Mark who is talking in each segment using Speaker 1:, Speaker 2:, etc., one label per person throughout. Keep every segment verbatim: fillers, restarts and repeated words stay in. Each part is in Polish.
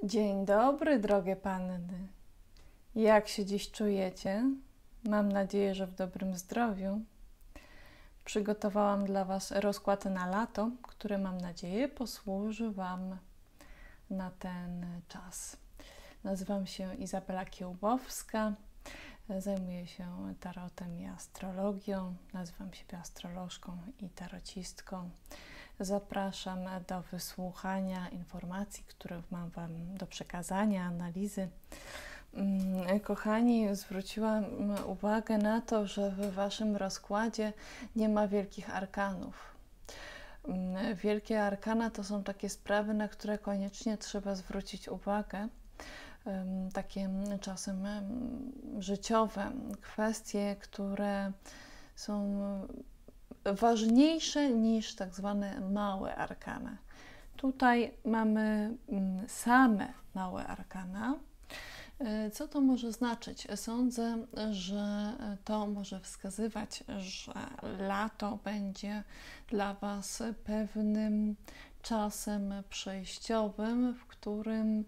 Speaker 1: Dzień dobry, drogie panny. Jak się dziś czujecie? Mam nadzieję, że w dobrym zdrowiu. Przygotowałam dla Was rozkład na lato, który mam nadzieję posłuży Wam na ten czas. Nazywam się Izabela Kiełbowska, zajmuję się tarotem i astrologią, nazywam siebie astrolożką i tarocistką. Zapraszam do wysłuchania informacji, które mam Wam do przekazania, analizy. Kochani, zwróciłam uwagę na to, że w Waszym rozkładzie nie ma wielkich arkanów. Wielkie arkana to są takie sprawy, na które koniecznie trzeba zwrócić uwagę. Takie czasem życiowe kwestie, które są ważniejsze niż tak zwane małe arkana. Tutaj mamy same małe arkana. Co to może znaczyć? Sądzę, że to może wskazywać, że lato będzie dla Was pewnym czasem przejściowym, w którym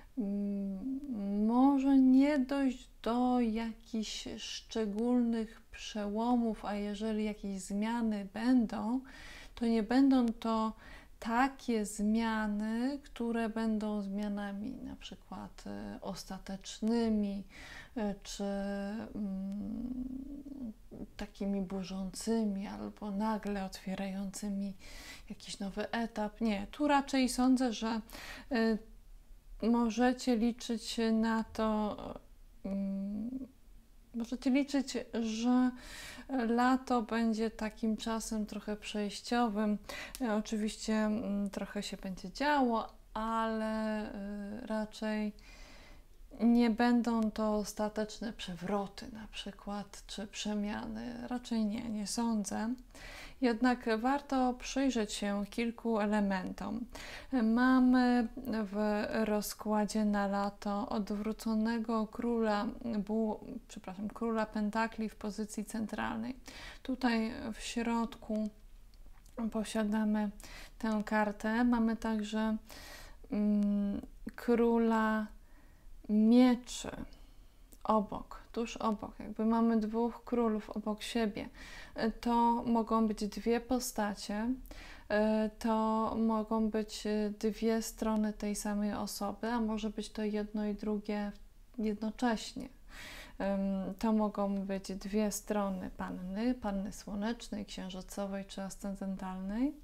Speaker 1: może nie dojść do jakichś szczególnych przełomów, a jeżeli jakieś zmiany będą, to nie będą to takie zmiany, które będą zmianami na przykład ostatecznymi, czy takimi burzącymi, albo nagle otwierającymi jakiś nowy etap. Nie, tu raczej sądzę, że możecie liczyć na to, możecie liczyć, że lato będzie takim czasem trochę przejściowym. Oczywiście trochę się będzie działo, ale raczej nie będą to ostateczne przewroty na przykład, czy przemiany. Raczej nie, nie sądzę. Jednak warto przyjrzeć się kilku elementom. Mamy w rozkładzie na lato odwróconego króla, bu, przepraszam, króla pentakli w pozycji centralnej. Tutaj w środku posiadamy tę kartę. Mamy także mm, króla mieczy obok, tuż obok, jakby mamy dwóch królów obok siebie. To mogą być dwie postacie, to mogą być dwie strony tej samej osoby, a może być to jedno i drugie jednocześnie. To mogą być dwie strony panny, panny słonecznej, księżycowej czy ascendentalnej,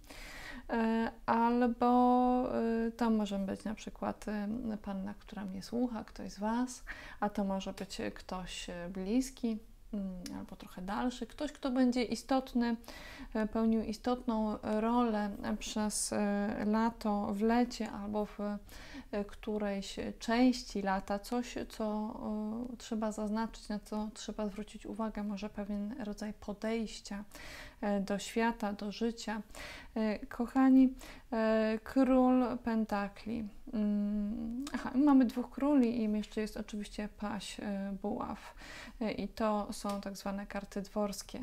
Speaker 1: albo to może być na przykład panna, która mnie słucha, ktoś z Was, a to może być ktoś bliski albo trochę dalszy, ktoś, kto będzie istotny, pełnił istotną rolę przez lato w lecie albo w którejś części lata, coś, co trzeba zaznaczyć, na co trzeba zwrócić uwagę, może pewien rodzaj podejścia do świata, do życia. Kochani, król pentakli. Aha, mamy dwóch króli i jeszcze jest oczywiście paź buław i to są tak zwane karty dworskie.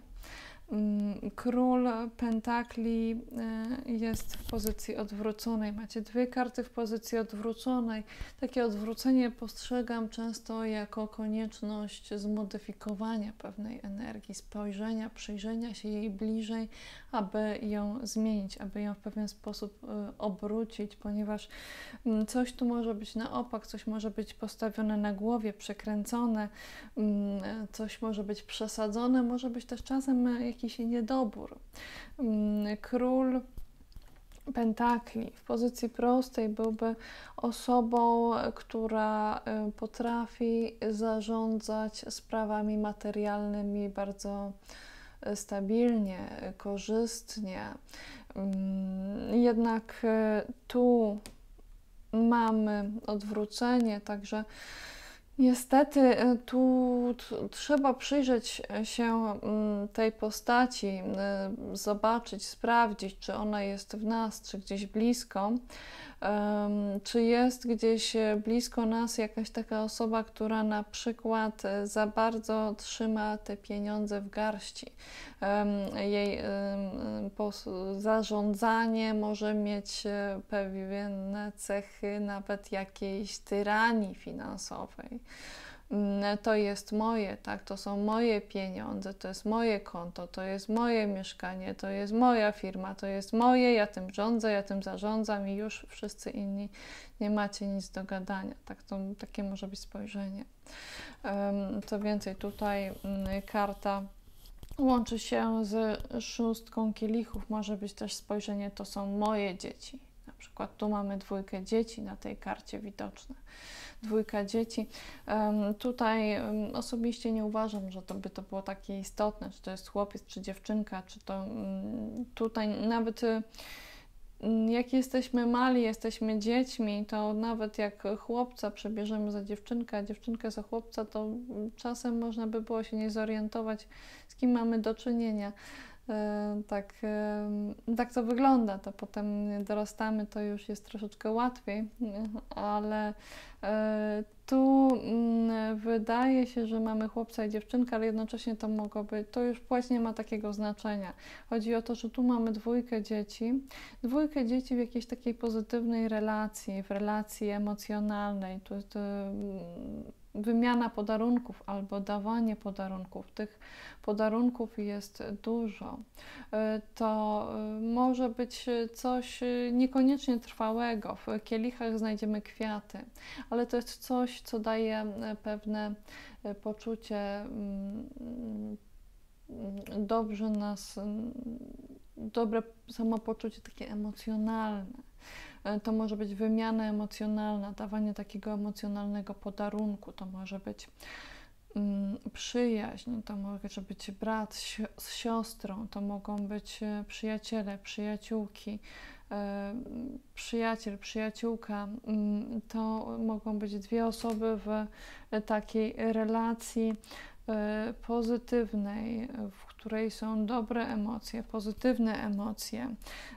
Speaker 1: Król pentakli jest w pozycji odwróconej. Macie dwie karty w pozycji odwróconej. Takie odwrócenie postrzegam często jako konieczność zmodyfikowania pewnej energii, spojrzenia, przyjrzenia się jej bliżej, aby ją zmienić, aby ją w pewien sposób obrócić, ponieważ coś tu może być na opak, coś może być postawione na głowie, przekręcone, coś może być przesadzone, może być też czasem jakiś niedobór. Król pentakli w pozycji prostej byłby osobą, która potrafi zarządzać sprawami materialnymi bardzo stabilnie, korzystnie. Jednak tu mamy odwrócenie, także Niestety y, tu t- trzeba przyjrzeć się mm, tej postaci, y, zobaczyć, sprawdzić, czy ona jest w nas, czy gdzieś blisko. Em, Czy jest gdzieś e, blisko nas jakaś taka osoba, która na przykład e, za bardzo trzyma te pieniądze w garści? Em, Jej em, pos- zarządzanie może mieć e, pewne cechy nawet jakiejś tyranii finansowej. Mm, To jest moje, tak, to są moje pieniądze, to jest moje konto, to jest moje mieszkanie, to jest moja firma, to jest moje, ja tym rządzę, ja tym zarządzam i już wszyscy inni nie macie nic do gadania. Tak, to, takie może być spojrzenie. Em, Co więcej, tutaj mm, karta łączy się z szóstką kielichów, może być też spojrzenie, to są moje dzieci. Na przykład tu mamy dwójkę dzieci na tej karcie widoczne. Dwójka dzieci. Um, tutaj um, osobiście nie uważam, że to by to było takie istotne, czy to jest chłopiec, czy dziewczynka, czy to um, tutaj nawet um, jak jesteśmy mali, jesteśmy dziećmi, to nawet jak chłopca przebierzemy za dziewczynkę, a dziewczynkę za chłopca, to um, czasem można by było się nie zorientować, z kim mamy do czynienia. E, Tak, e, tak to wygląda, to potem dorastamy, to już jest troszeczkę łatwiej, ale e, tu mm, wydaje się, że mamy chłopca i dziewczynkę, ale jednocześnie to mogło być, to już płeć nie ma takiego znaczenia. Chodzi o to, że tu mamy dwójkę dzieci, dwójkę dzieci w jakiejś takiej pozytywnej relacji, w relacji emocjonalnej, tu, tu, wymiana podarunków albo dawanie podarunków. Tych podarunków jest dużo. To może być coś niekoniecznie trwałego. W kielichach znajdziemy kwiaty, ale to jest coś, co daje pewne poczucie, dobrze nas, dobre samopoczucie takie emocjonalne. To może być wymiana emocjonalna, dawanie takiego emocjonalnego podarunku, to może być mm, przyjaźń, to może być brat z siostrą, to mogą być przyjaciele, przyjaciółki, przyjaciel, przyjaciółka, to mogą być dwie osoby w takiej relacji pozytywnej, w której są dobre emocje, pozytywne emocje.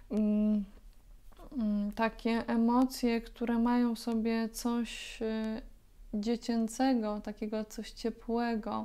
Speaker 1: Takie emocje, które mają w sobie coś dziecięcego, takiego coś ciepłego.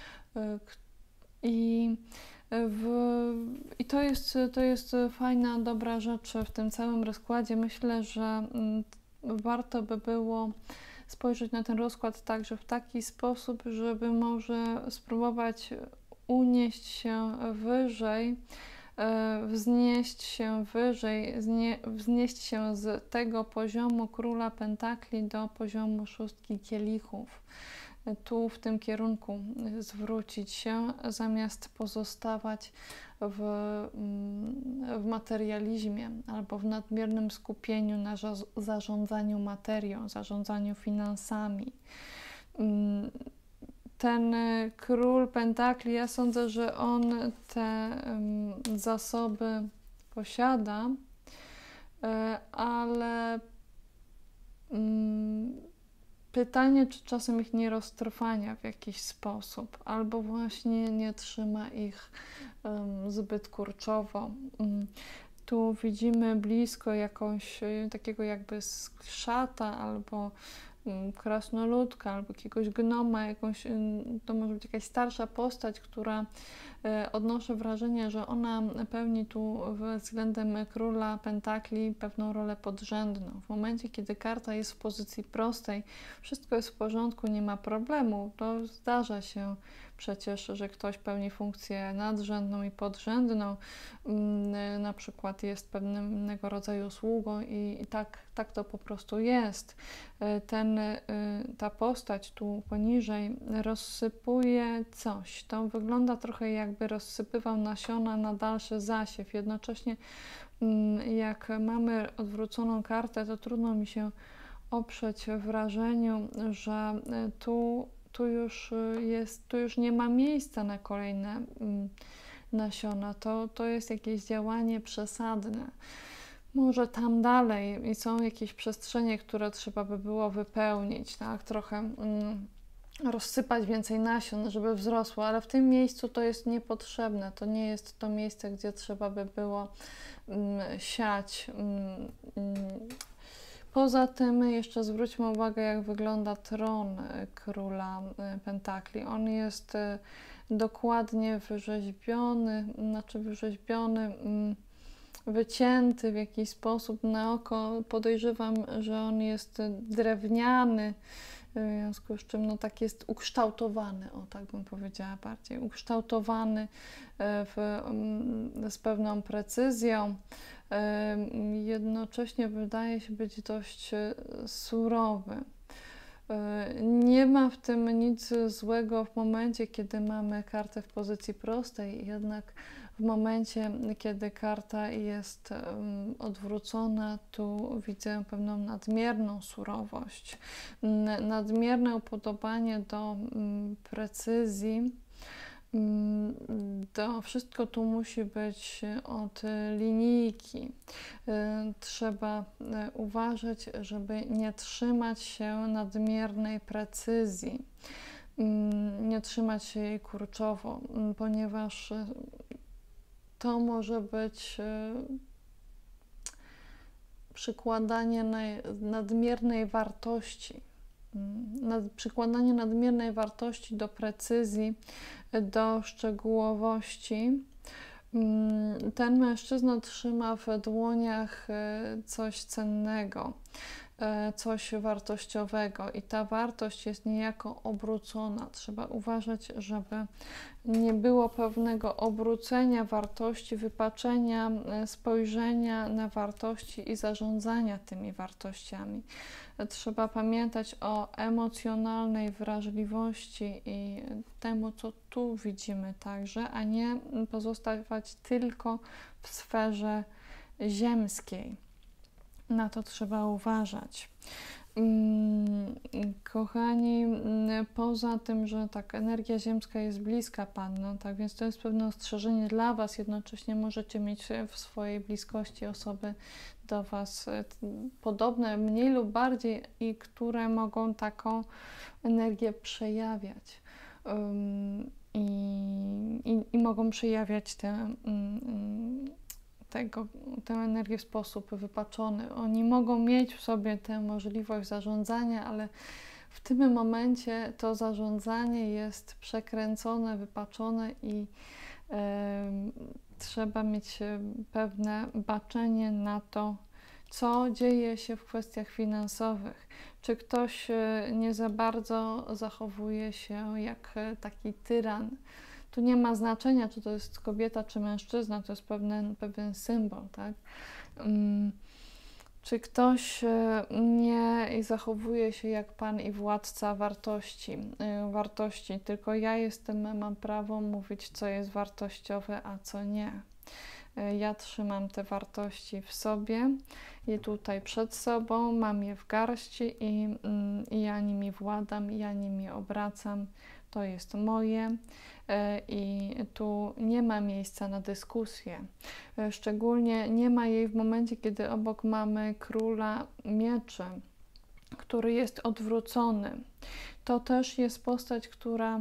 Speaker 1: I, w, i to jest, to jest fajna, dobra rzecz w tym całym rozkładzie. Myślę, że warto by było spojrzeć na ten rozkład także w taki sposób, żeby może spróbować unieść się wyżej, wznieść się wyżej, wznieść się z tego poziomu króla pentakli do poziomu szóstki kielichów. Tu w tym kierunku zwrócić się, zamiast pozostawać w, w materializmie albo w nadmiernym skupieniu na zarządzaniu materią, zarządzaniu finansami. Ten król pentakli, ja sądzę, że on te um, zasoby posiada, ale um, pytanie, czy czasem ich nie roztrwania w jakiś sposób, albo właśnie nie trzyma ich um, zbyt kurczowo. Um, tu widzimy blisko jakąś takiego jakby szata albo krasnoludka albo jakiegoś gnoma, jakąś, to może być jakaś starsza postać, która odnoszę wrażenie, że ona pełni tu względem króla pentakli pewną rolę podrzędną. W momencie, kiedy karta jest w pozycji prostej, wszystko jest w porządku, nie ma problemu, to zdarza się przecież, że ktoś pełni funkcję nadrzędną i podrzędną, na przykład jest pewnego rodzaju sługą i, i tak, tak to po prostu jest. Ten, ta postać tu poniżej rozsypuje coś. To wygląda trochę jakby rozsypywał nasiona na dalszy zasiew. Jednocześnie jak mamy odwróconą kartę, to trudno mi się oprzeć wrażeniu, że tu Tu już jest, tu już nie ma miejsca na kolejne nasiona. To, to jest jakieś działanie przesadne. Może tam dalej i są jakieś przestrzenie, które trzeba by było wypełnić, tak? Trochę mm, rozsypać więcej nasion, żeby wzrosło, ale w tym miejscu to jest niepotrzebne. To nie jest to miejsce, gdzie trzeba by było mm, siać. Mm, mm. Poza tym jeszcze zwróćmy uwagę, jak wygląda tron króla pentakli. On jest dokładnie wyrzeźbiony, znaczy wyrzeźbiony, wycięty w jakiś sposób na oko. Podejrzewam, że on jest drewniany, w związku z czym no, tak jest ukształtowany, o tak bym powiedziała bardziej, ukształtowany w, z pewną precyzją. Jednocześnie wydaje się być dość surowy. Nie ma w tym nic złego w momencie, kiedy mamy kartę w pozycji prostej, jednak w momencie, kiedy karta jest odwrócona, tu widzę pewną nadmierną surowość, nadmierne upodobanie do precyzji. To wszystko tu musi być od linijki. Trzeba uważać, żeby nie trzymać się nadmiernej precyzji, nie trzymać się jej kurczowo, ponieważ to może być przykładanie nadmiernej wartości, nad, przykładanie nadmiernej wartości do precyzji, do szczegółowości. Ten mężczyzna trzyma w dłoniach coś cennego, coś wartościowego i ta wartość jest niejako obrócona. Trzeba uważać, żeby nie było pewnego obrócenia wartości, wypaczenia spojrzenia na wartości i zarządzania tymi wartościami. Trzeba pamiętać o emocjonalnej wrażliwości i temu, co tu widzimy także, a nie pozostawać tylko w sferze ziemskiej. Na to trzeba uważać. Kochani, poza tym, że tak energia ziemska jest bliska Panno, tak więc to jest pewne ostrzeżenie dla Was, jednocześnie możecie mieć w swojej bliskości osoby do Was podobne, mniej lub bardziej, i które mogą taką energię przejawiać um, i, i, i mogą przejawiać tę um, Tego, tę energię w sposób wypaczony. Oni mogą mieć w sobie tę możliwość zarządzania, ale w tym momencie to zarządzanie jest przekręcone, wypaczone i e, trzeba mieć pewne baczenie na to, co dzieje się w kwestiach finansowych. Czy ktoś nie za bardzo zachowuje się jak taki tyran. Tu nie ma znaczenia, czy to jest kobieta, czy mężczyzna, to jest pewien, pewien symbol, tak? Um, czy ktoś nie zachowuje się jak Pan i władca wartości, y, wartości, tylko ja jestem, mam prawo mówić, co jest wartościowe, a co nie. Y, ja trzymam te wartości w sobie i tutaj przed sobą, mam je w garści i, y, i ja nimi władam, ja nimi obracam. To jest moje i tu nie ma miejsca na dyskusję. Szczególnie nie ma jej w momencie, kiedy obok mamy króla mieczy, który jest odwrócony. To też jest postać, która,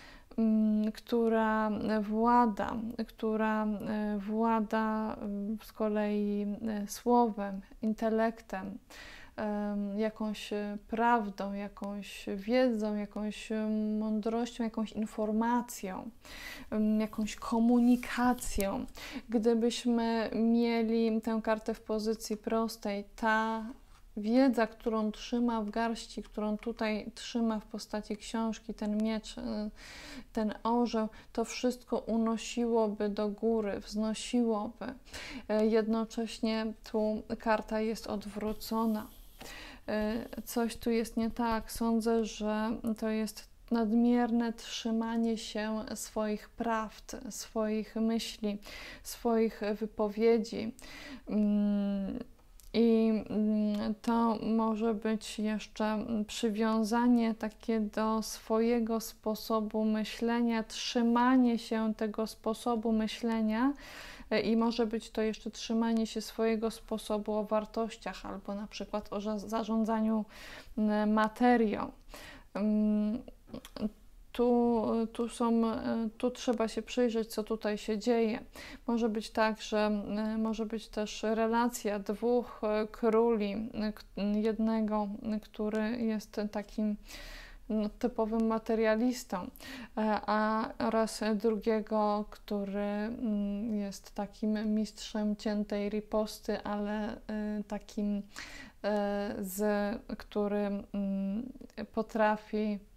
Speaker 1: która włada, która włada z kolei słowem, intelektem, jakąś prawdą, jakąś wiedzą, jakąś mądrością, jakąś informacją, jakąś komunikacją. Gdybyśmy mieli tę kartę w pozycji prostej, ta wiedza, którą trzyma w garści, którą tutaj trzyma w postaci książki, ten miecz, ten orzeł, to wszystko unosiłoby do góry, wznosiłoby. Jednocześnie tu karta jest odwrócona. Coś tu jest nie tak. Sądzę, że to jest nadmierne trzymanie się swoich prawd, swoich myśli, swoich wypowiedzi. I to może być jeszcze przywiązanie takie do swojego sposobu myślenia, trzymanie się tego sposobu myślenia i może być to jeszcze trzymanie się swojego sposobu o wartościach albo na przykład o zarządzaniu materią. Tu, tu, są, tu trzeba się przyjrzeć, co tutaj się dzieje. Może być tak, że może być też relacja dwóch króli. Jednego, który jest takim no, typowym materialistą, a oraz drugiego, który jest takim mistrzem ciętej riposty, ale takim, z, który potrafi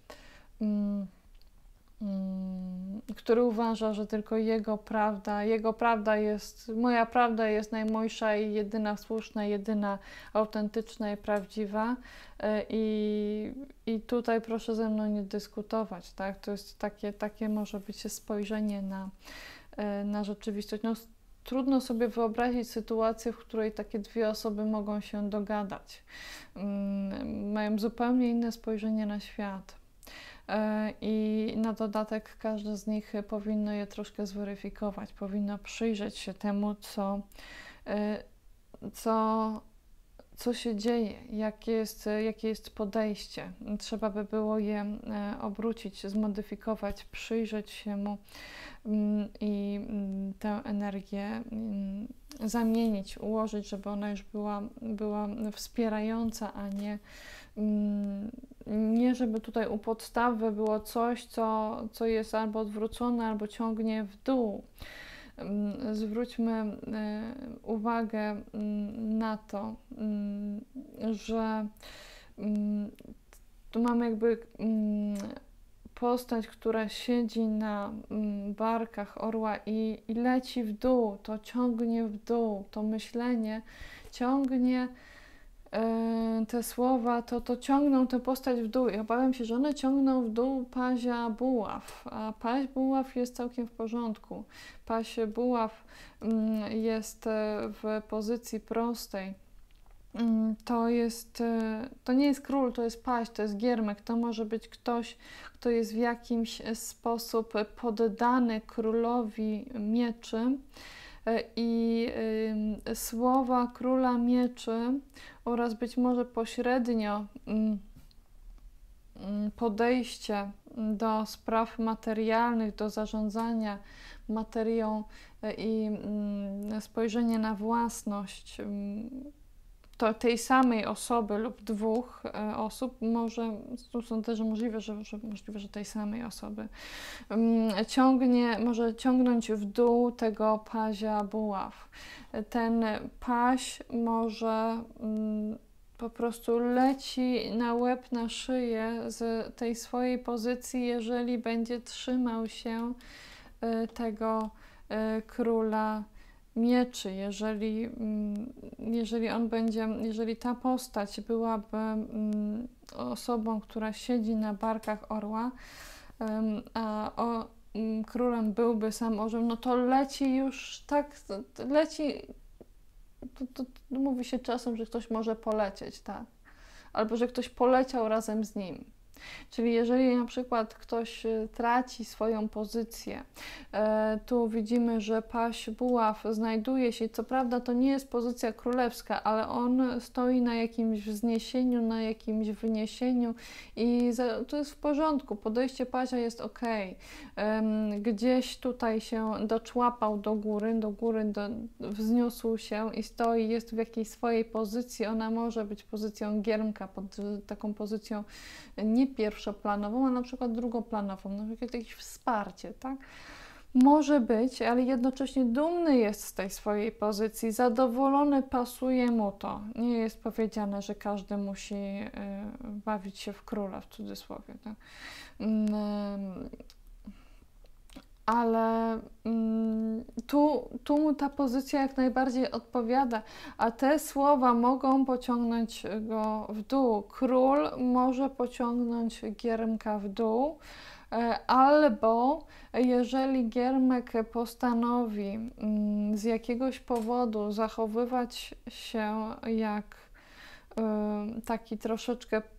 Speaker 1: który uważa, że tylko jego prawda, jego prawda jest, moja prawda jest najmojsza i jedyna słuszna, jedyna autentyczna i prawdziwa. I, i tutaj proszę ze mną nie dyskutować, tak? To jest takie, takie może być spojrzenie na, na rzeczywistość. No, trudno sobie wyobrazić sytuację, w której takie dwie osoby mogą się dogadać. Mają zupełnie inne spojrzenie na świat. I na dodatek każde z nich powinno je troszkę zweryfikować, powinno przyjrzeć się temu, co, co, co się dzieje, jakie jest, jakie jest podejście. Trzeba by było je obrócić, zmodyfikować, przyjrzeć się mu i tę energię zamienić, ułożyć, żeby ona już była, była wspierająca, a nie nie żeby tutaj u podstawy było coś, co, co jest albo odwrócone, albo ciągnie w dół. Zwróćmy uwagę na to, że tu mamy jakby postać, która siedzi na barkach orła i, i leci w dół, to ciągnie w dół, to myślenie ciągnie te słowa, to, to ciągną tę postać w dół i obawiam się, że one ciągną w dół pazia buław, a paź buław jest całkiem w porządku. Paź buław jest w pozycji prostej. To jest, to nie jest król, to jest paź, to jest giermek, to może być ktoś, kto jest w jakimś sposób poddany królowi mieczy. I y, słowa króla mieczy oraz być może pośrednio y, podejście do spraw materialnych, do zarządzania materią y, i y, spojrzenie na własność y, to tej samej osoby lub dwóch e, osób, może, tu są też możliwe, że, że możliwe, że tej samej osoby, um, ciągnie, może ciągnąć w dół tego pazia buław. Ten paź może um, po prostu leci na łeb, na szyję z tej swojej pozycji, jeżeli będzie trzymał się y, tego y, króla mieczy, jeżeli, jeżeli on będzie, jeżeli ta postać byłaby osobą, która siedzi na barkach orła, a o, królem byłby sam orzeł, no to leci już tak, leci, to, to, to mówi się czasem, że ktoś może polecieć, tak, albo że ktoś poleciał razem z nim. Czyli jeżeli na przykład ktoś traci swoją pozycję, tu widzimy, że paź buław znajduje się, co prawda to nie jest pozycja królewska, ale on stoi na jakimś wzniesieniu, na jakimś wyniesieniu i to jest w porządku, podejście pazia jest ok. Gdzieś tutaj się doczłapał do góry, do góry do, wzniósł się i stoi, jest w jakiejś swojej pozycji, ona może być pozycją giermka, pod taką pozycją nie pierwszoplanową, a na przykład drugoplanową, na przykład jakieś wsparcie, tak? Może być, ale jednocześnie dumny jest z tej swojej pozycji, zadowolony, pasuje mu to. Nie jest powiedziane, że każdy musi y, bawić się w króla, w cudzysłowie, tak? Y, ale mm, tu, tu mu ta pozycja jak najbardziej odpowiada, a te słowa mogą pociągnąć go w dół. Król może pociągnąć giermka w dół, albo jeżeli giermek postanowi mm, z jakiegoś powodu zachowywać się jak y, taki troszeczkę y,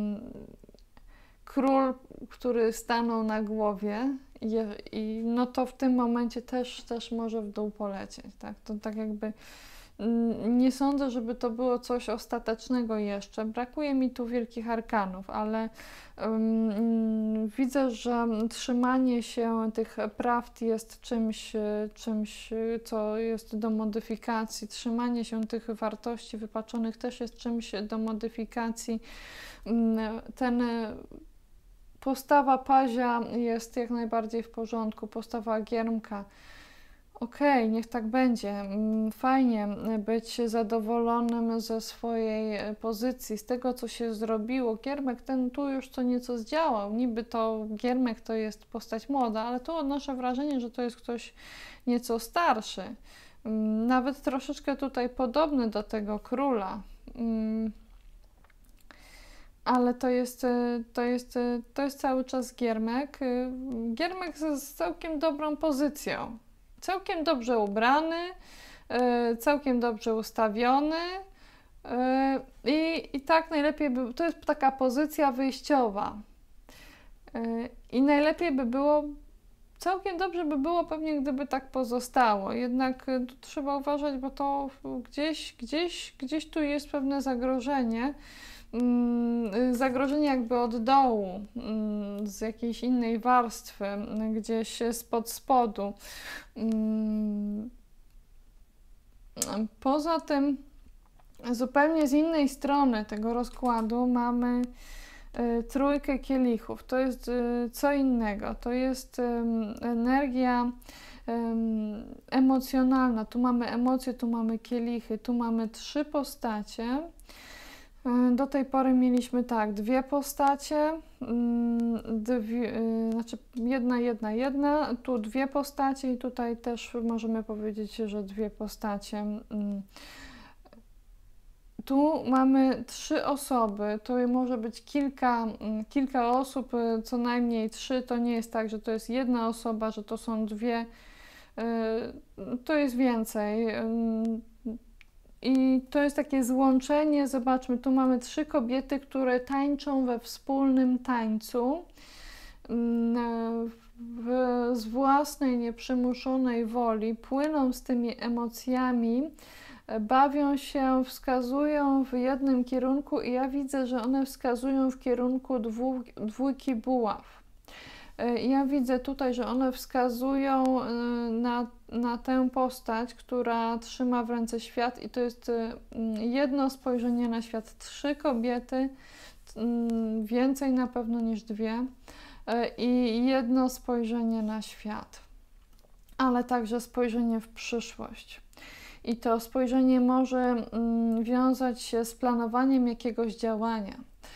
Speaker 1: król, który stanął na głowie, I, i no to w tym momencie też, też może w dół polecieć, tak? To tak jakby Nie sądzę, żeby to było coś ostatecznego jeszcze. Brakuje mi tu wielkich arkanów, ale um, widzę, że trzymanie się tych prawd jest czymś, czymś, co jest do modyfikacji. Trzymanie się tych wartości wypaczonych też jest czymś do modyfikacji. Ten Postawa Pazia jest jak najbardziej w porządku. Postawa Giermka. Okej, okay, niech tak będzie. Fajnie być zadowolonym ze swojej pozycji, z tego, co się zrobiło. Giermek ten tu już co nieco zdziałał. Niby to Giermek to jest postać młoda, ale tu odnoszę wrażenie, że to jest ktoś nieco starszy. Nawet troszeczkę tutaj podobny do tego króla. Ale to jest, to, jest, to jest cały czas Giermek. Giermek z, z całkiem dobrą pozycją. Całkiem dobrze ubrany, całkiem dobrze ustawiony i, i tak najlepiej by, to jest taka pozycja wyjściowa i najlepiej by było, całkiem dobrze by było pewnie, gdyby tak pozostało, jednak tu trzeba uważać, bo to gdzieś, gdzieś, gdzieś tu jest pewne zagrożenie, zagrożenie jakby od dołu, z jakiejś innej warstwy, gdzieś spod spodu. Poza tym, zupełnie z innej strony tego rozkładu mamy trójkę kielichów. To jest co innego. To jest energia emocjonalna. Tu mamy emocje, tu mamy kielichy, tu mamy trzy postacie. Do tej pory mieliśmy tak, dwie postacie, dwie, znaczy jedna, jedna, jedna, tu dwie postacie i tutaj też możemy powiedzieć, że dwie postacie. Tu mamy trzy osoby, to może być kilka, kilka osób, co najmniej trzy, to nie jest tak, że to jest jedna osoba, że to są dwie, to jest więcej. I to jest takie złączenie, zobaczmy, tu mamy trzy kobiety, które tańczą we wspólnym tańcu w, z własnej, nieprzymuszonej woli, płyną z tymi emocjami, bawią się, wskazują w jednym kierunku i ja widzę, że one wskazują w kierunku dwu, dwójki buław. Ja widzę tutaj, że one wskazują na, na tę postać, która trzyma w ręce świat i to jest jedno spojrzenie na świat. Trzy kobiety, więcej na pewno niż dwie i jedno spojrzenie na świat, ale także spojrzenie w przyszłość. I to spojrzenie może wiązać się z planowaniem jakiegoś działania.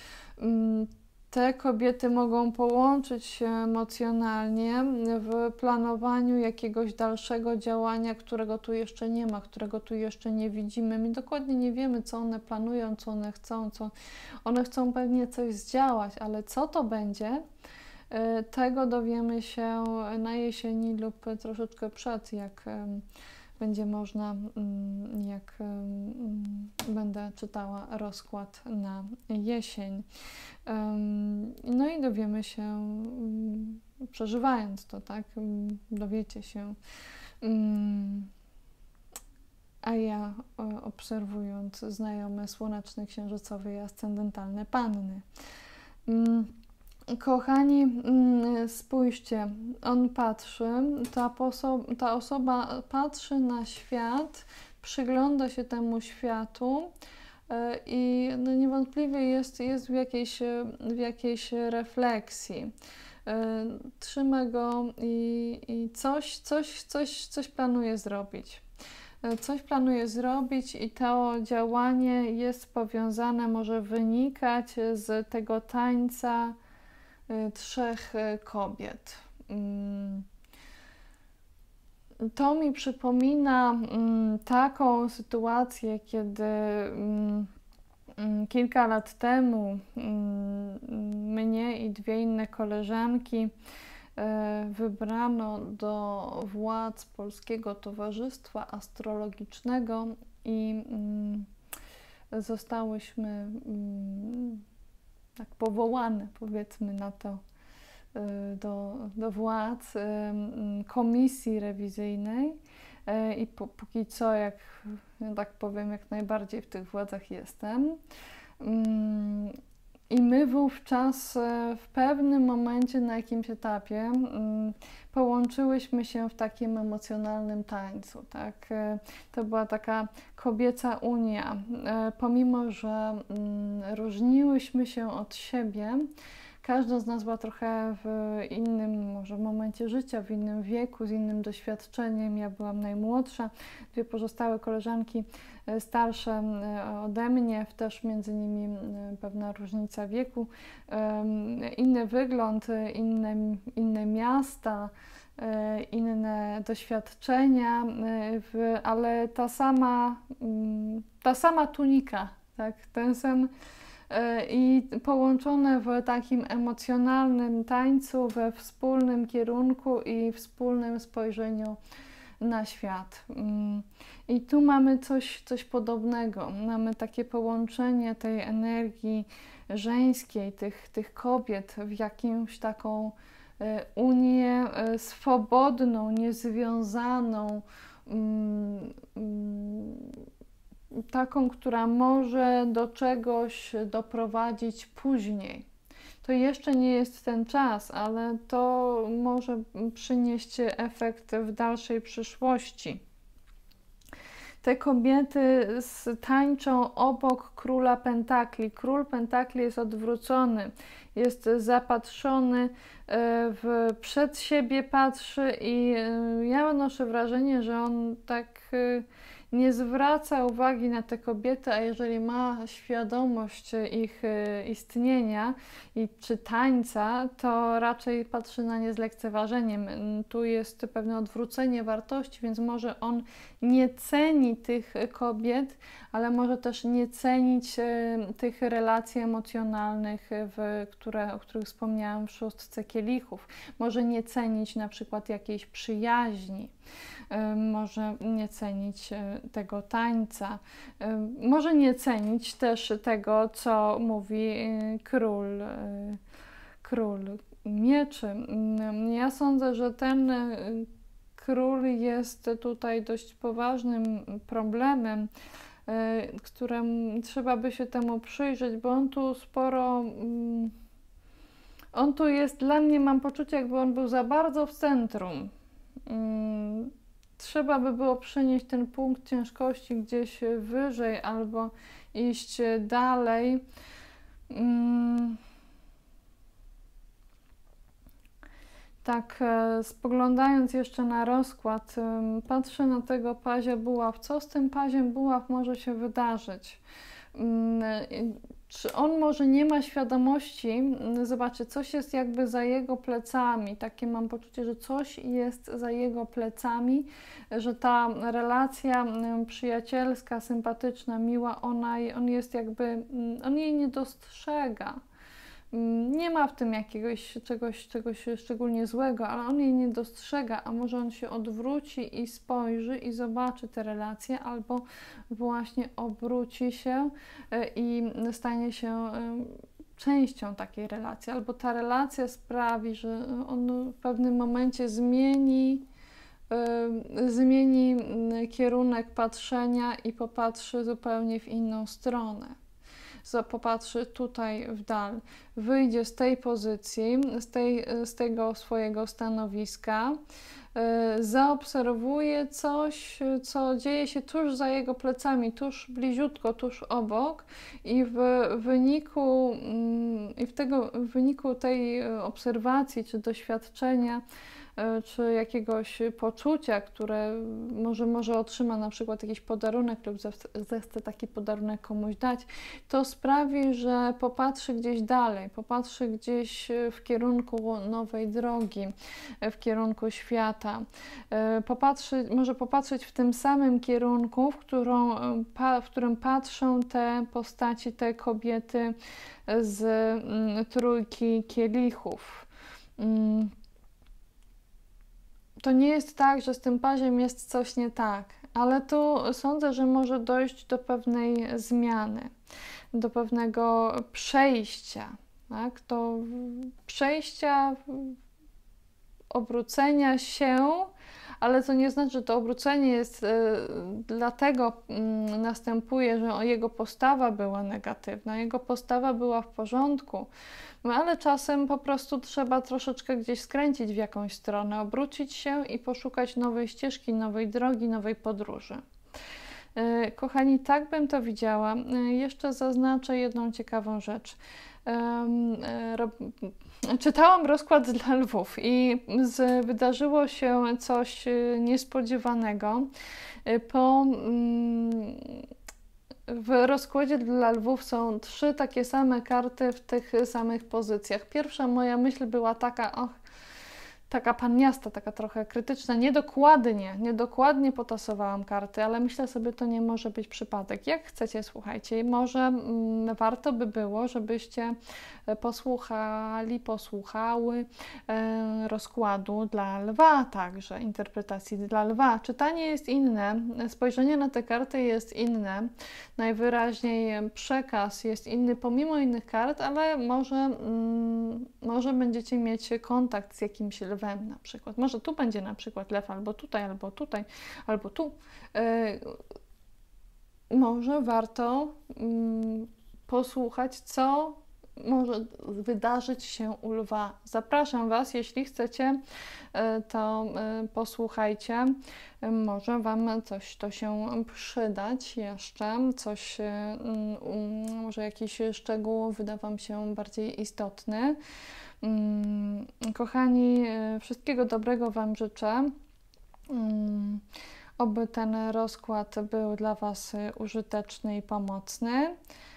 Speaker 1: Te kobiety mogą połączyć się emocjonalnie w planowaniu jakiegoś dalszego działania, którego tu jeszcze nie ma, którego tu jeszcze nie widzimy. My dokładnie nie wiemy, co one planują, co one chcą, co one chcą pewnie coś zdziałać, ale co to będzie, tego dowiemy się na jesieni lub troszeczkę przed, jak będzie można, jak będę czytała rozkład na jesień. No i dowiemy się, przeżywając to, tak, dowiecie się, a ja obserwując znajome słoneczne, księżycowe i ascendentalne panny. Kochani, spójrzcie, on patrzy, ta, poso- ta osoba patrzy na świat, przygląda się temu światu i no niewątpliwie jest, jest w, jakiejś, w jakiejś refleksji. Trzyma go i, i coś, coś, coś, coś planuje zrobić. Coś planuje zrobić i to działanie jest powiązane, może wynikać z tego tańca trzech kobiet. To mi przypomina taką sytuację, kiedy kilka lat temu mnie i dwie inne koleżanki wybrano do władz Polskiego Towarzystwa Astrologicznego i zostałyśmy tak powołane, powiedzmy na to, do, do władz komisji rewizyjnej i póki co, jak, tak powiem, jak najbardziej w tych władzach jestem. I my wówczas w pewnym momencie, na jakimś etapie, połączyłyśmy się w takim emocjonalnym tańcu. Tak? To była taka kobieca unia. Pomimo że różniłyśmy się od siebie, każda z nas była trochę w innym może momencie życia, w innym wieku, z innym doświadczeniem. Ja byłam najmłodsza, dwie pozostałe koleżanki starsze ode mnie, też między nimi pewna różnica wieku, inny wygląd, inne, inne miasta, inne doświadczenia, ale ta sama, ta sama tunika, tak? Ten sam i połączone w takim emocjonalnym tańcu, we wspólnym kierunku i wspólnym spojrzeniu na świat. I tu mamy coś, coś podobnego. Mamy takie połączenie tej energii żeńskiej, tych, tych kobiet w jakąś taką unię swobodną, niezwiązaną, taką, która może do czegoś doprowadzić później. To jeszcze nie jest ten czas, ale to może przynieść efekt w dalszej przyszłości. Te kobiety tańczą obok króla pentakli. Król pentakli jest odwrócony, jest zapatrzony w, przed siebie, patrzy i ja odnoszę wrażenie, że on tak nie zwraca uwagi na te kobiety, a jeżeli ma świadomość ich istnienia i czy tańca, to raczej patrzy na nie z lekceważeniem. Tu jest pewne odwrócenie wartości, więc może on nie ceni tych kobiet, ale może też nie cenić tych relacji emocjonalnych, w, które, o których wspomniałam w szóstce kielichów. Może nie cenić na przykład jakiejś przyjaźni. Może nie cenić tego tańca, może nie cenić też tego, co mówi król, król mieczy. Ja sądzę, że ten król jest tutaj dość poważnym problemem, którym trzeba by się temu przyjrzeć, bo on tu sporo... On tu jest, dla mnie mam poczucie, jakby on był za bardzo w centrum. Trzeba by było przenieść ten punkt ciężkości gdzieś wyżej albo iść dalej. Tak, spoglądając jeszcze na rozkład, patrzę na tego pazia buław. Co z tym paziem buław może się wydarzyć? Czy on może nie ma świadomości, zobaczcie, coś jest jakby za jego plecami, takie mam poczucie, że coś jest za jego plecami, że ta relacja przyjacielska, sympatyczna, miła, ona, on jest jakby, on jej nie dostrzega. Nie ma w tym jakiegoś czegoś, czegoś szczególnie złego, ale on jej nie dostrzega, a może on się odwróci i spojrzy i zobaczy te relacje, albo właśnie obróci się i stanie się częścią takiej relacji, albo ta relacja sprawi, że on w pewnym momencie zmieni, zmieni kierunek patrzenia i popatrzy zupełnie w inną stronę. Popatrzy tutaj w dal, wyjdzie z tej pozycji, z, tej, z tego swojego stanowiska, zaobserwuje coś, co dzieje się tuż za jego plecami, tuż bliziutko, tuż obok i w wyniku, i w tego, w wyniku tej obserwacji czy doświadczenia czy jakiegoś poczucia, które może, może otrzyma na przykład jakiś podarunek lub zechce taki podarunek komuś dać, to sprawi, że popatrzy gdzieś dalej, popatrzy gdzieś w kierunku nowej drogi, w kierunku świata. Popatrzy, może popatrzeć w tym samym kierunku, w, którą, w którym patrzą te postaci, te kobiety z trójki kielichów. To nie jest tak, że z tym paziem jest coś nie tak, ale tu sądzę, że może dojść do pewnej zmiany, do pewnego przejścia, tak? Do przejścia, obrócenia się, ale to nie znaczy, że to obrócenie jest y, dlatego y, następuje, że jego postawa była negatywna, jego postawa była w porządku, no, ale czasem po prostu trzeba troszeczkę gdzieś skręcić w jakąś stronę, obrócić się i poszukać nowej ścieżki, nowej drogi, nowej podróży. Kochani, tak bym to widziała. Jeszcze zaznaczę jedną ciekawą rzecz. Czytałam rozkład dla lwów i z, wydarzyło się coś niespodziewanego. Po, w rozkładzie dla lwów są trzy takie same karty w tych samych pozycjach. Pierwsza moja myśl była taka, och, taka panniasta, taka trochę krytyczna, niedokładnie, niedokładnie potasowałam karty, ale myślę sobie, to nie może być przypadek. Jak chcecie, słuchajcie, może mm, warto by było, żebyście posłuchali, posłuchały e, rozkładu dla lwa także, interpretacji dla lwa. Czytanie jest inne, spojrzenie na te karty jest inne, najwyraźniej przekaz jest inny pomimo innych kart, ale może, mm, może będziecie mieć kontakt z jakimś lwem na przykład. Może tu będzie na przykład lew, albo tutaj, albo tutaj, albo tu. E, może warto mm, posłuchać, co może wydarzyć się u lwa. Zapraszam Was, jeśli chcecie, to posłuchajcie. Może Wam coś to się przydać jeszcze, coś, może jakiś szczegół wyda Wam się bardziej istotny. Kochani, wszystkiego dobrego Wam życzę. Oby ten rozkład był dla Was użyteczny i pomocny.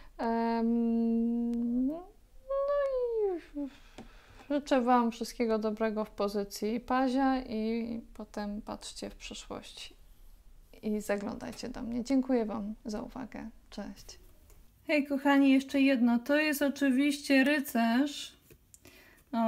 Speaker 1: No i życzę Wam wszystkiego dobrego w pozycji pazia i potem patrzcie w przyszłości i zaglądajcie do mnie. Dziękuję Wam za uwagę. Cześć. Hej kochani, jeszcze jedno. To jest oczywiście rycerz. O,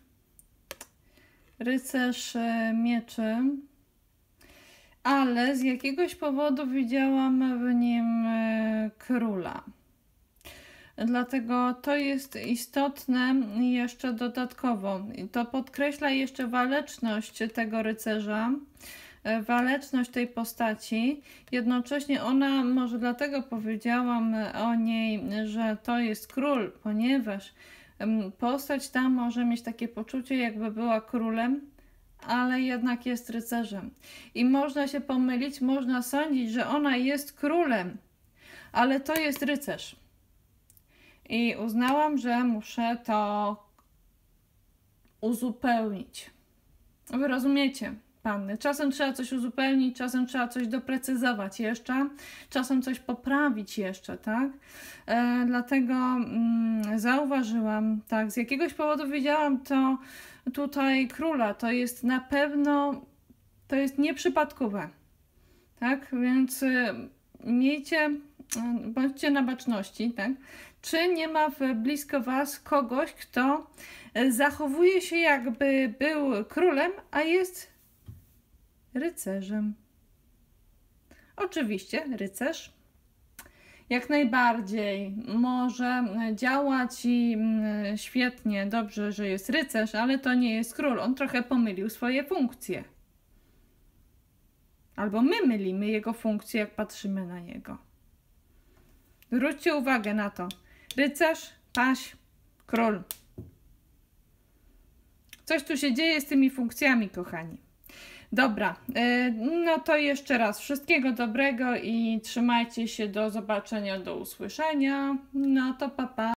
Speaker 1: rycerz mieczy. Ale z jakiegoś powodu widziałam w nim króla. Dlatego to jest istotne jeszcze dodatkowo. To podkreśla jeszcze waleczność tego rycerza, waleczność tej postaci. Jednocześnie ona, może dlatego powiedziałam o niej, że to jest król, ponieważ postać ta może mieć takie poczucie, jakby była królem, ale jednak jest rycerzem. I można się pomylić, można sądzić, że ona jest królem, ale to jest rycerz. I uznałam, że muszę to uzupełnić. Wy rozumiecie, panny? Czasem trzeba coś uzupełnić, czasem trzeba coś doprecyzować jeszcze, czasem coś poprawić jeszcze, tak? E, dlatego mm, zauważyłam, tak, z jakiegoś powodu widziałam to tutaj króla. To jest na pewno, to jest nieprzypadkowe, tak? Więc y, miejcie, y, bądźcie na baczności, tak? Czy nie ma w blisko Was kogoś, kto zachowuje się, jakby był królem, a jest rycerzem? Oczywiście rycerz jak najbardziej może działać i świetnie, dobrze, że jest rycerz, ale to nie jest król. On trochę pomylił swoje funkcje. Albo my mylimy jego funkcje, jak patrzymy na niego. Zwróćcie uwagę na to. Rycerz, paź, król. Coś tu się dzieje z tymi funkcjami, kochani. Dobra, no to jeszcze raz wszystkiego dobrego i trzymajcie się, do zobaczenia, do usłyszenia. No to pa, pa.